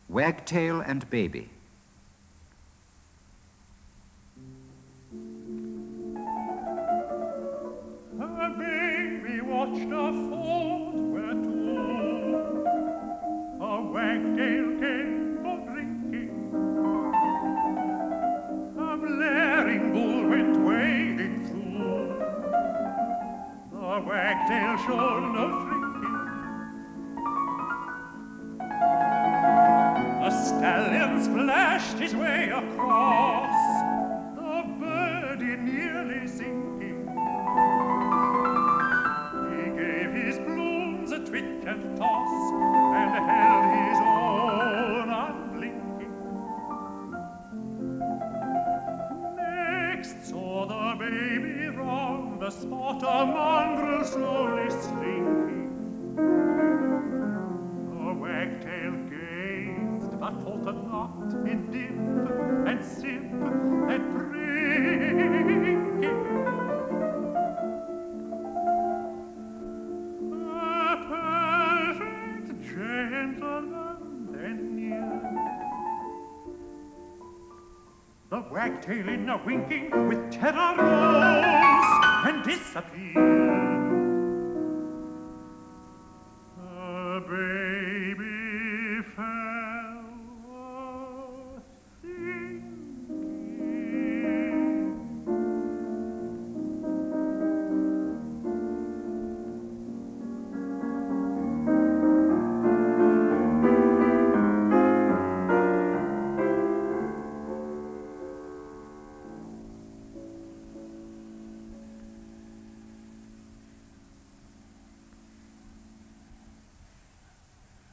Wagtail and Baby. A baby watched a fault where two a wagtail came for drinking. A blaring bull went wading through. The wagtail showed no shrinking. A stallion splashed his way across, the birdie nearly sinking. He gave his plumes a twitch and toss, and held his own unblinking. Next saw the baby round the spot, a mongrel slowly slinking. The wagtail gazed, but faltered not in dip and sip and drinking. A perfect gentleman then near. The wagtail in a winking with terror rose and disappeared.